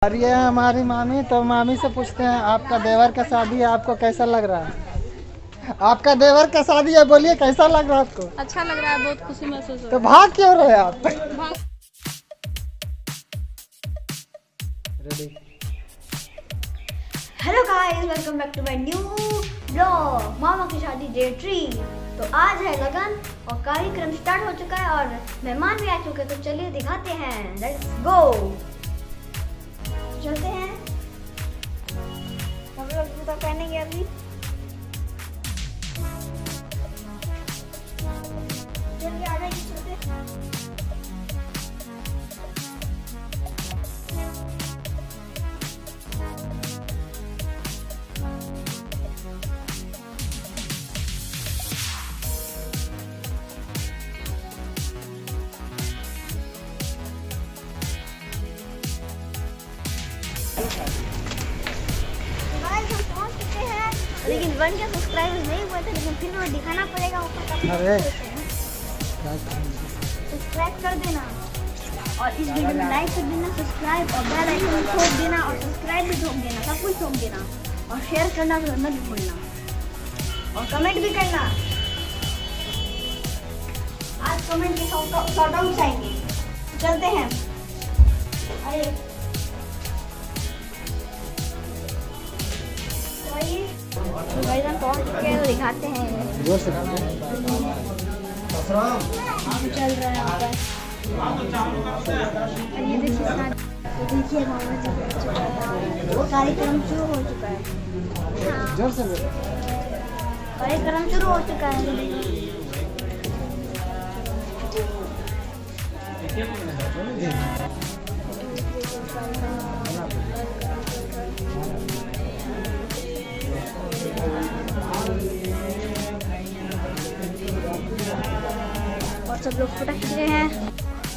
और ये है हमारी मामी। तो मामी से पूछते हैं आपका देवर का शादी है, आपको कैसा लग रहा है? आपका देवर का शादी है, बोलिए कैसा लग रहा है आपको? अच्छा लग रहा है, बहुत खुशी महसूस हो रहा है। तो भाग क्यों रहे आप? Hello guys, welcome back to my new blog मामा की शादी डे 3। तो आज है लगन और कार्यक्रम स्टार्ट हो चुका है और मेहमान भी आ चुके हैं। तो चलिए दिखाते हैं, लेट्स गो। चलते हैं, हम लोग जूता पहनेंगे अभी। चलिए आ जाइए, चलते। लेकिन 1 के सब्सक्राइबर्स नहीं हुए थे, लेकिन फिर वो दिखाना पड़ेगा ऊपर का। अरे सब्सक्राइब कर देना और इस वीडियो में लाइक कर देना, सब्सक्राइब और बेल आइकन ठोक देना और सब्सक्राइब भी ठोक देना, सब कुछ ठोक देना और शेयर करना तो मत भूलना और कमेंट भी करना। आज कमेंट के शॉर्ट आउट आएंगे। चलते हैं। अरे पहुंच चुके हैं, दिखाते हैं। चल रहा है यहाँ पर। ये देखिए मामा जी पहुंच चुका है। कार्यक्रम शुरू हो चुका है। जोर से कार्यक्रम शुरू हो चुका है। और सब लोग फोटो खींच रहे हैं।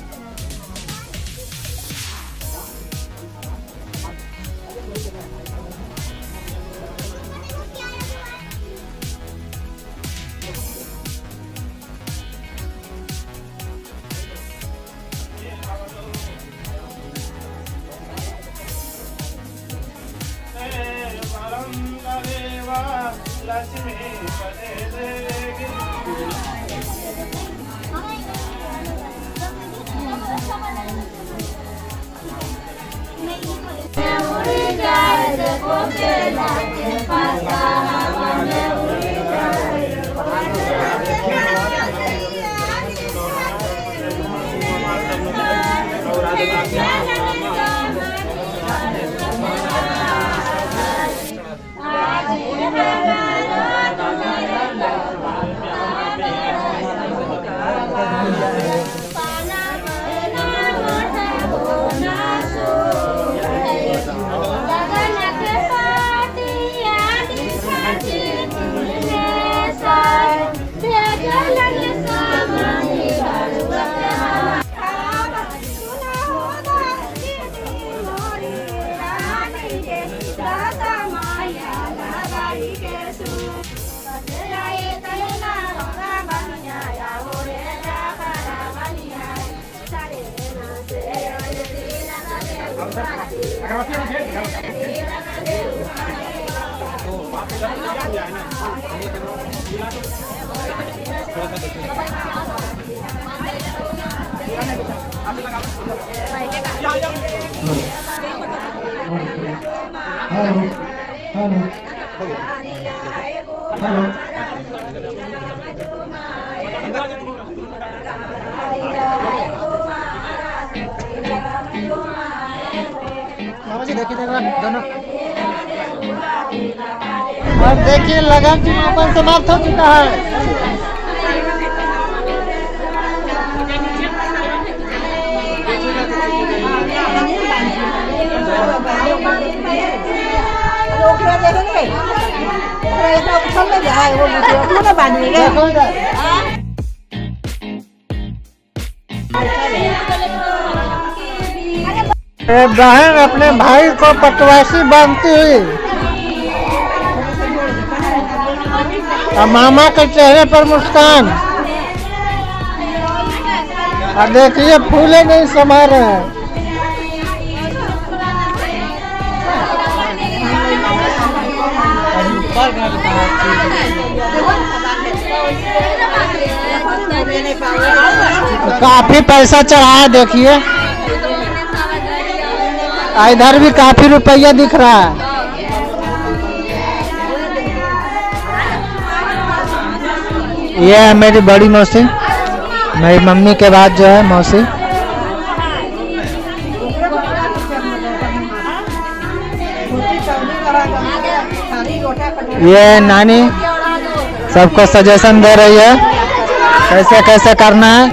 दोनों और देखिए लगन समापन समाप्त हो चुका है। बहन अपने भाई को पटवासी बांधती हुई और मामा के चेहरे पर मुस्कान। और देखिए फूले नहीं समा रहे हैं। काफी पैसा चढ़ाया देखिए, इधर भी काफी रुपया दिख रहा है। ये है मेरी बड़ी मौसी, मेरी मम्मी के बाद जो है मौसी। ये नानी सबको सजेशन दे रही है कैसे कैसे करना है।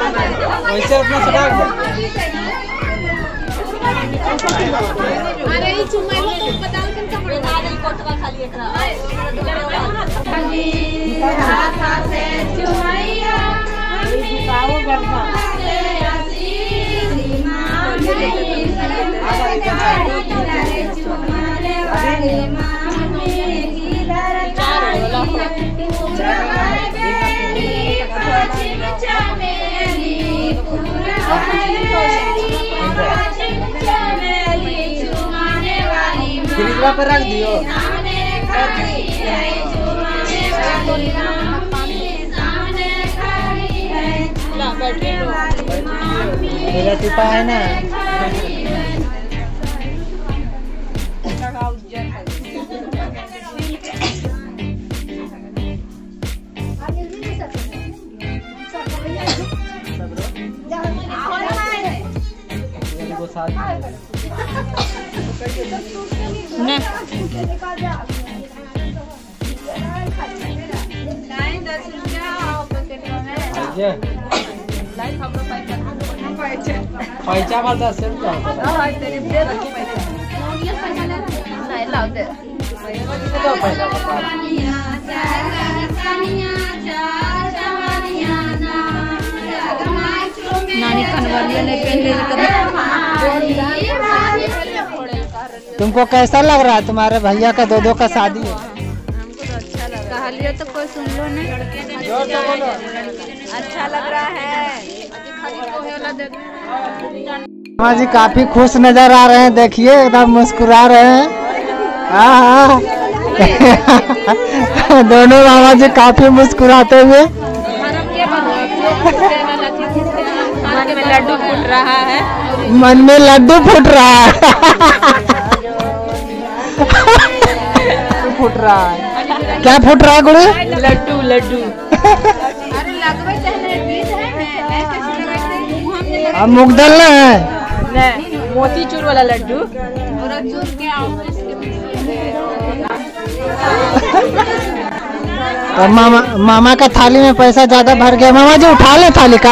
पर रख दियो। मेरा टिपा है ना। पैसा वाला से नानी कनवरिया ने तुमको कैसा लग रहा है? तुम्हारे भैया का दो का शादी है। हमको तो अच्छा लग रहा है। तो कोई सुन लो नहीं, अच्छा लग रहा है। मामा जी काफी खुश नजर आ रहे हैं, देखिए एकदम मुस्कुरा रहे हैं। हाँ दोनों मामा जी काफी मुस्कुराते हुए। मन में लड्डू फूट रहा है, मन में लड्डू फूट रहा है। फूट रहा है, क्या फूट रहा है गुड़ी? लड्डू लड्डू। अब मूंगदल ना है, मोतीचूर वाला लड्डू। और मामा का थाली में पैसा ज्यादा भर गया। मामा जी उठा ले थाली का।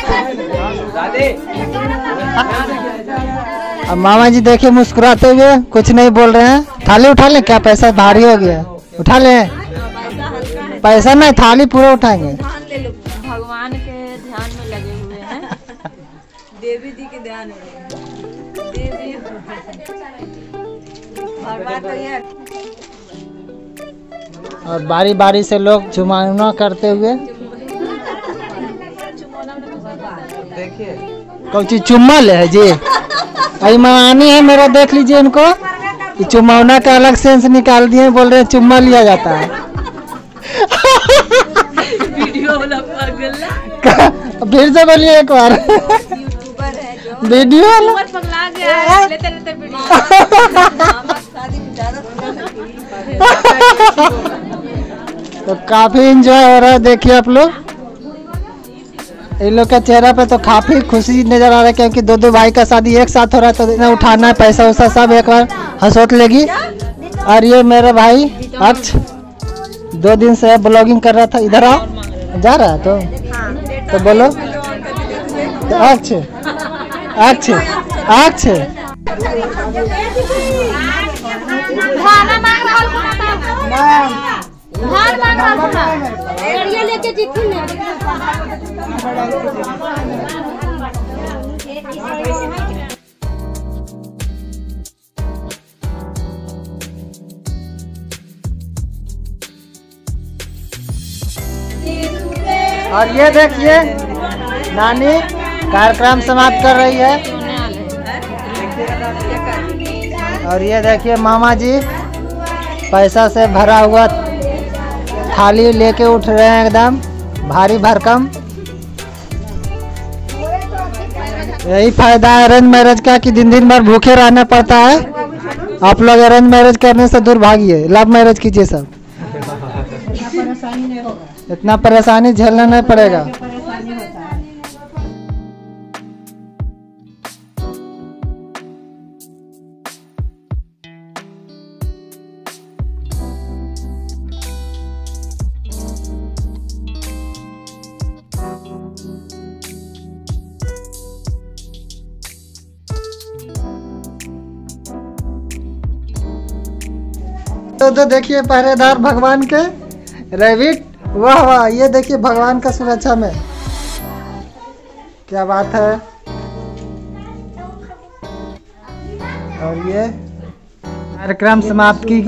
अब मामा जी देखिए मुस्कुराते हुए कुछ नहीं बोल रहे हैं। थाली उठा ले, क्या पैसा भारी हो गया? उठा ले, पैसा नहीं थाली पूरा उठाएंगे। भगवान के ध्यान में लगे हुए हैं, देवी जी के ध्यान में। देवी और बारी बारी से लोग चुमाना करते हुए देखिए कौन चीज चुम्मा ले है जी। अभी मानी है मेरा, देख लीजिए इनको कि चुमावना का अलग सेंस निकाल दिए, बोल रहे हैं चुम्मा लिया जाता है। वीडियो वाला पागल फिर से बोलिए एक बार। वीडियो पगला गया है, लेते लेते वीडियो। तो काफी एंजॉय हो रहा है, देखिए आप लोग। इन लोग के चेहरा पे तो काफी खुशी नजर आ रहा है, क्योंकि दो भाई का शादी एक साथ हो रहा है, तो इन्हें उठाना है पैसा वैसा सब एक बार हंसोट लेगी। और ये मेरे भाई अक्ष 2 दिन से ब्लॉगिंग कर रहा था। इधर आओ, जा रहा है तो बोलो तो अक्ष अक्ष अक्ष लेके जीती ने। और ये देखिए नानी कार्यक्रम समाप्त कर रही है। और ये देखिए मामा जी पैसा से भरा हुआ थाली लेके उठ रहे हैं एकदम भारी भरकम। यही फायदा है अरेंज मैरिज का कि दिन दिन भर भूखे रहना पड़ता है। आप लोग अरेंज मैरिज करने से दूर भागिए, लव मैरिज कीजिए सब। इतना परेशानी झेलना नहीं पड़ेगा। तो देखिए पहरेदार भगवान के रैबिट, वाह वाह, ये देखिए भगवान का सुरक्षा में, क्या बात है। और ये कार्यक्रम समाप्त की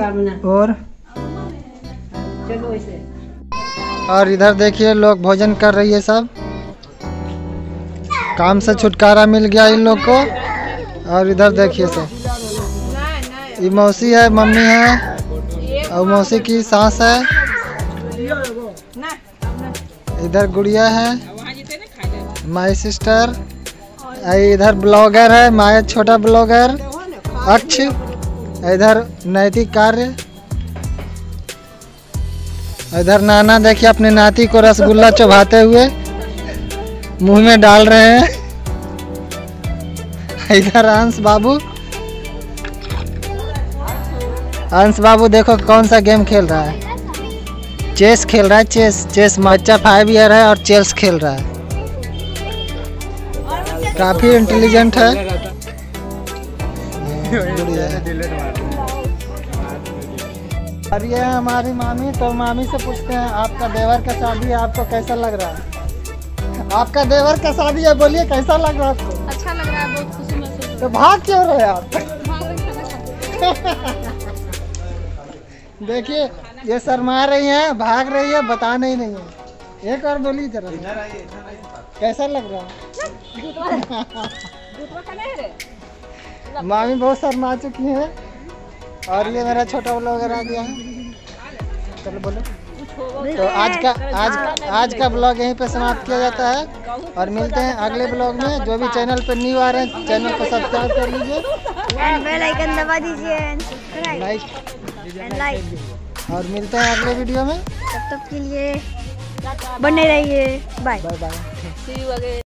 और इधर देखिए लोग भोजन कर रही है सब। काम से छुटकारा मिल गया इन लोग को। और इधर देखिए सब, ये मौसी है, मम्मी है और मौसी की सास है। इधर गुड़िया है, माय सिस्टर। इधर ब्लॉगर है, माय छोटा ब्लॉगर अक्ष। इधर नैतिक कार्य। इधर नाना देखिए अपने नाती को रसगुल्ला चबाते हुए मुंह में डाल रहे हैं। इधर अंश बाबू, अंश बाबू देखो कौन सा गेम खेल रहा है, चेस खेल रहा है। चेस बच्चा 5 ईयर है और चेस खेल रहा है, काफी इंटेलिजेंट है। और ये है हमारी मामी। तो मामी से पूछते हैं आपका देवर का शादी है, आपको कैसा लग रहा है? आपका देवर का शादी है, बोलिए कैसा लग रहा है आपको? अच्छा लग रहा है, बहुत खुशी महसूस। तो भाग क्यों रहे आप? देखिए ये शर्मा रही हैं, भाग रही है, बताना ही नहीं है। एक और बोली जरा, कैसा लग रहा है? मामी बहुत शर्मा चुकी है। और ये मेरा छोटा ब्लॉगर आ गया है। चलो बोलो। तो आज का ब्लॉग यहीं पे समाप्त किया जाता है और मिलते हैं अगले ब्लॉग में। जो भी चैनल पर न्यू आ रहे हैं चैनल को सब्सक्राइब कर लीजिए, बेल आइकन दबा दीजिए, लाइक। और मिलते हैं अगले वीडियो में। तब तक के लिए बने रहिए। Bye bye bye. See you again.